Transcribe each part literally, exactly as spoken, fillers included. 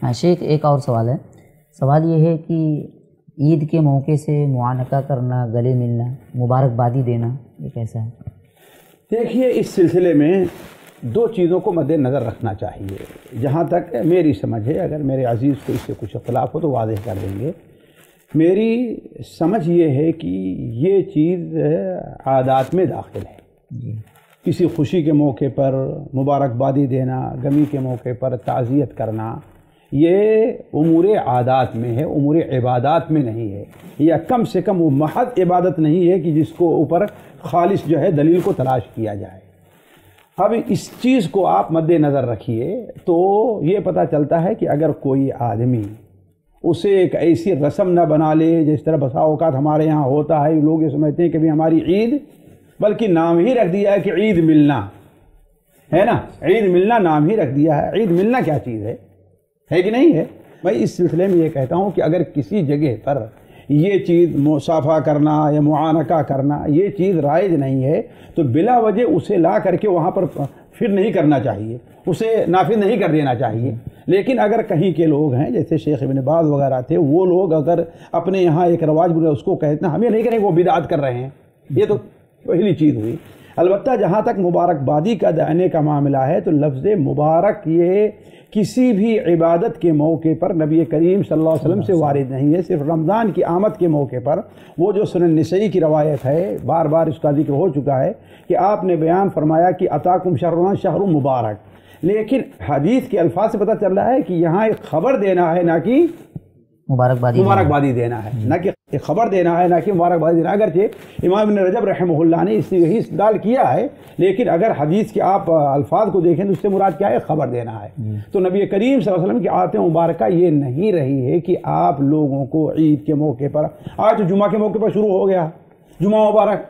ہاں شیخ، ایک اور سوال ہے. سوال یہ ہے کہ عید کے موقع سے معانقہ کرنا، گلے ملنا، مبارکبادی دینا، یہ کیسا ہے؟ دیکھیے، اس سلسلے میں دو چیزوں کو مد نظر رکھنا چاہیے. جہاں تک میری سمجھ ہے، اگر میرے عزیز کو اس سے کچھ اختلاف ہو تو واضح کر دیں گے. میری سمجھ یہ ہے کہ یہ چیز عادات میں داخل ہے. جی. کسی خوشی کے موقع پر مبارکبادی دینا، غمی کے موقع پر تعزیت کرنا، یہ امور عادات میں ہے، امور عبادات میں نہیں ہے. یا کم سے کم وہ محض عبادت نہیں ہے کہ جس کو اوپر خالص جو ہے دلیل کو تلاش کیا جائے. اب اس چیز کو آپ مد نظر رکھیے تو یہ پتہ چلتا ہے کہ اگر کوئی آدمی اسے ایک ایسی رسم نہ بنا لے جس طرح بسا اوقات ہمارے یہاں ہوتا ہے، لوگ یہ سمجھتے ہیں کہ بھی ہماری عید، بلکہ نام ہی رکھ دیا ہے کہ عید ملنا ہے نا، عید ملنا نام ہی رکھ دیا ہے. عید ملنا کیا چیز ہے ہے کہ نہیں ہے؟ میں اس سلسلے میں یہ کہتا ہوں کہ اگر کسی جگہ پر یہ چیز مصافحہ کرنا یا معانقہ کرنا یہ چیز رائج نہیں ہے تو بلا وجہ اسے لا کر کے وہاں پر پھر نہیں کرنا چاہیے، اسے نافذ نہیں کر دینا چاہیے. لیکن اگر کہیں کے لوگ ہیں جیسے شیخ ابن باز وغیرہ تھے، وہ لوگ اگر اپنے یہاں ایک رواج بولے اس کو کہتے ہیں، ہمیں نہیں کریں وہ بدعت کر رہے ہیں. یہ تو پہلی چیز ہوئی. البتہ جہاں تک مبارکبادی کا دینے کا معاملہ ہے تو لفظ مبارک یہ کسی بھی عبادت کے موقع پر نبی کریم صلی اللہ علیہ وسلم سے وارد نہیں ہے. صرف رمضان کی آمد کے موقع پر وہ جو سنن نسائی کی روایت ہے، بار بار اس کا ذکر ہو چکا ہے کہ آپ نے بیان فرمایا کہ اتاکم شہرنا شہر مبارک. لیکن حدیث کے الفاظ سے پتہ چل رہا ہے کہ یہاں ایک خبر دینا ہے، نہ کہ مبارکبادی مبارکبادی دینا ہے، نہ کہ خبر دینا ہے، نہ کہ مبارکبادی دینا. اگرچہ امام ابن رجب رحمہ اللہ نے اس سے یہی استدلال کیا ہے، لیکن اگر حدیث کے آپ الفاظ کو دیکھیں تو اس سے مراد کیا ہے؟ خبر دینا ہے. تو نبی کریم صلی اللہ علیہ وسلم کی آیت مبارکہ یہ نہیں رہی ہے کہ آپ لوگوں کو عید کے موقع پر، آج تو جمعہ کے موقع پر شروع ہو گیا جمعہ مبارک،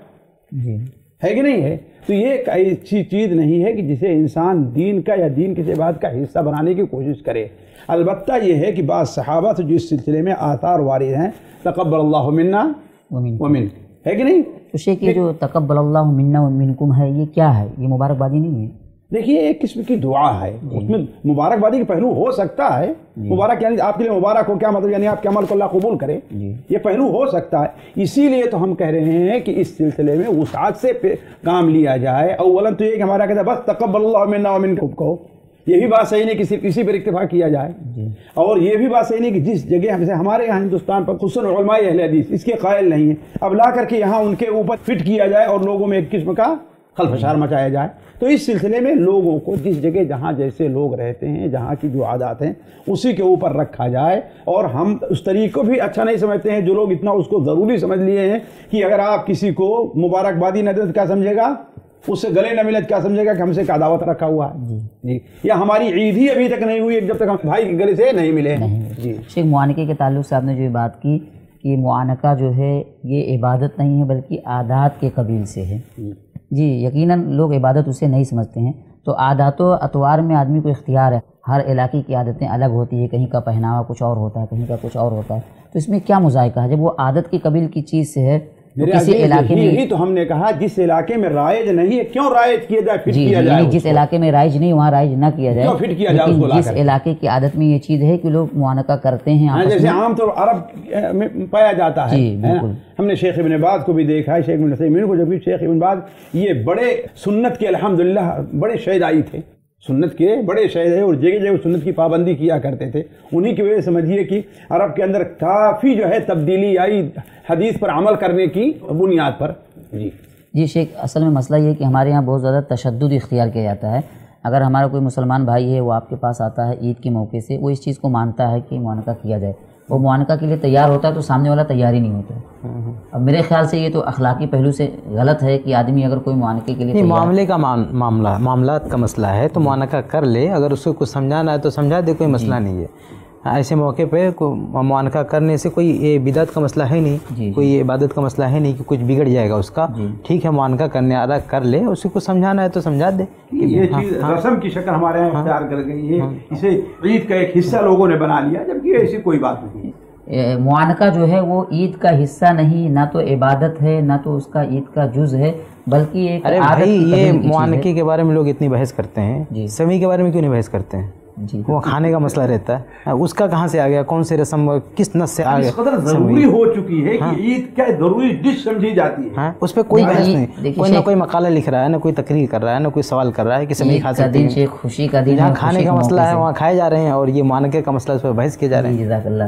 ہے کہ نہیں ہے؟ تو یہ ایک ایسی چیز نہیں ہے کہ جسے انسان دین کا یا دین کسی بات کا حصہ بنانے کی کوشش کرے. البتہ یہ ہے کہ بعض صحابہ سے جو اس سلسلے میں آثار وارد ہیں، تقبل اللہ منا ومن، ہے کہ نہیں؟ تو شیخ یہ جو تقبل اللہ منا ومنکم ہے، یہ کیا ہے؟ یہ مبارکبادی نہیں ہے؟ دیکھیے، ایک قسم کی دعا ہے، اس میں مبارکبادی کا پہلو ہو سکتا ہے. مبارک یعنی آپ کے لیے مبارک ہو، کیا مطلب؟ یعنی آپ کے عمل کو اللہ قبول کرے، یہ پہلو ہو سکتا ہے. اسی لیے تو ہم کہہ رہے ہیں کہ اس سلسلے میں وسعت سے کام لیا جائے. اولاً تو یہ کہ ہمارا کہتا ہے بس تقبل اللہ منا ومنکم کہو، یہ بھی بات صحیح نہیں کہ صرف اسی پر اکتفا کیا جائے. اور یہ بھی بات صحیح نہیں کہ جس جگہ جیسے ہمارے یہاں ہندوستان پر خصوصاً علماء اہل حدیث اس کے قائل نہیں ہیں، اب لا کر کے یہاں ان کے اوپر فٹ کیا جائے اور لوگوں میں ایک قسم کا خلفشار مچایا جائے. تو اس سلسلے میں لوگوں کو جس جگہ جہاں جیسے لوگ رہتے ہیں، جہاں کی جو عادات ہیں اسی کے اوپر رکھا جائے. اور ہم اس طریقے کو بھی اچھا نہیں سمجھتے ہیں جو لوگ اتنا اس کو ضروری سمجھ لیے ہیں کہ اگر آپ کسی کو مبارکبادی نہ دیں تو کیا سمجھے گا، اس سے گلے نہ ملے کیا سمجھے گا کہ ہم سے کا دعوت رکھا ہوا ہے. جی. یا ہماری عید ہی ابھی تک نہیں ہوئی جب تک ہم بھائی کے گلے سے نہیں ملے. جی. شیخ، معانقے کے تعلق سے آپ نے جو بات کی کہ معانقہ جو ہے یہ عبادت نہیں ہے بلکہ عادات کے قبیل سے ہے. جی یقیناً لوگ عبادت اسے نہیں سمجھتے ہیں. تو عادات و اطوار میں آدمی کو اختیار ہے، ہر علاقے کی عادتیں الگ ہوتی ہے، کہیں کا پہناوا کچھ اور ہوتا ہے، کہیں کا کچھ اور ہوتا ہے. تو اس میں کیا مذائقہ ہے؟ جب وہ عادت کے قبیل کی چیز سے ہے تو کسی علاقے میں، یہی تو ہم نے کہا جس علاقے میں رائج نہیں ہے کیوں رائج کیا جائے، فٹ جی کیا جائے. جس علاقے میں رائج نہیں وہاں رائج نہ کیا جائے، کیوں فٹ کیا جائے اس کو لا جس کر. علاقے کی عادت میں یہ چیز ہے کہ لوگ معانقہ کرتے ہیں آپس جیسے میں. عام طور عرب میں پایا جاتا ہے. جی بالکل. ہم نے شیخ ابن باز کو بھی دیکھا ہے، شیخ ابن عثیمین کو. جب شیخ ابن باز یہ بڑے سنت کے الحمدللہ بڑے شہدائی تھے، سنت کے بڑے شہد ہیں اور جگہ جگہ سنت کی پابندی کیا کرتے تھے. انہی کی وجہ سے سمجھیے کہ عرب کے اندر کافی جو ہے تبدیلی آئی حدیث پر عمل کرنے کی بنیاد پر. جی جی شیخ، اصل میں مسئلہ یہ کہ ہمارے یہاں بہت زیادہ تشدد اختیار کیا جاتا ہے. اگر ہمارا کوئی مسلمان بھائی ہے وہ آپ کے پاس آتا ہے عید کے موقع سے، وہ اس چیز کو مانتا ہے کہ معانقہ کیا جائے، وہ معانقہ کے لیے تیار ہوتا ہے تو سامنے والا تیار ہی نہیں ہوتا. اب میرے خیال سے یہ تو اخلاقی پہلو سے غلط ہے کہ آدمی اگر کوئی معانقے کے لیے معاملے کا معاملہ معاملات کا مسئلہ ہے تو معانقہ کر لے، اگر اس کو کچھ سمجھانا ہے تو سمجھا دے، کوئی مسئلہ نہیں ہے. ایسے موقع پہ معانقہ کرنے سے کوئی یہ بدعت کا مسئلہ ہے نہیں، کوئی یہ عبادت کا مسئلہ ہے نہیں کہ کچھ بگڑ جائے گا اس کا. ٹھیک ہے، معانقہ کرنے آدھا کر لے، اسی کو سمجھانا ہے تو سمجھا دے. یہ چیز رسم کی شکل ہمارے یہاں اختیار کر گئی ہے، اسے عید کا ایک حصہ لوگوں نے بنا لیا، جبکہ ایسی کوئی بات نہیں. معانقہ جو ہے وہ عید کا حصہ نہیں، نہ تو عبادت ہے نہ تو اس کا عید کا جز ہے، بلکہ ایک ارے بھائی یہ معانقے کے بارے میں لوگ اتنی بحث کرتے ہیں، سویں کے بارے میں کیوں نہیں بحث کرتے ہیں؟ जी वो खाने का मसला रहता है, उसका कहाँ से आ गया, कौन से रस्म किस नस से आ गया, इस कदर जरूरी हो चुकी है कि ईद क्या जरूरी डिश समझी जाती है। हाँ, उस पर कोई बहस देखिए- नहीं, देखिए कोई ना शेख- कोई मकाला लिख रहा है, ना कोई तकरीर कर रहा है, ना कोई सवाल कर रहा है कि सब नहीं ईद खा का सकते दिन हैं। शेख खुशी का दिन जहाँ है, खाने खुशी का के मसला मौके है से। वहाँ खाए जा रहे हैं, और ये मानके का मसला, उस पर बहस किए जा रहे जी, हैं। जज़ाकल्लाह।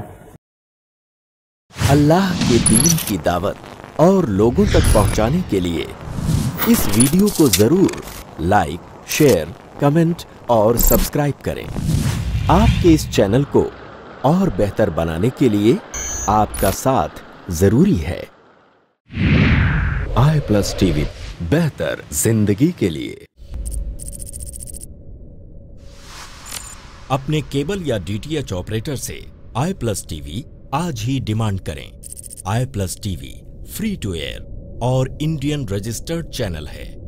अल्लाह के दीन की दावत और लोगों तक पहुंचाने के लिए इस वीडियो को जरूर लाइक, शेयर, कमेंट और सब्सक्राइब करें। आपके इस चैनल को और बेहतर बनाने के लिए आपका साथ जरूरी है। आई प्लस टीवी, बेहतर जिंदगी के लिए। अपने केबल या डीटीएच ऑपरेटर से आई प्लस टीवी आज ही डिमांड करें। I plus TV free to air और इंडियन रजिस्टर्ड चैनल है।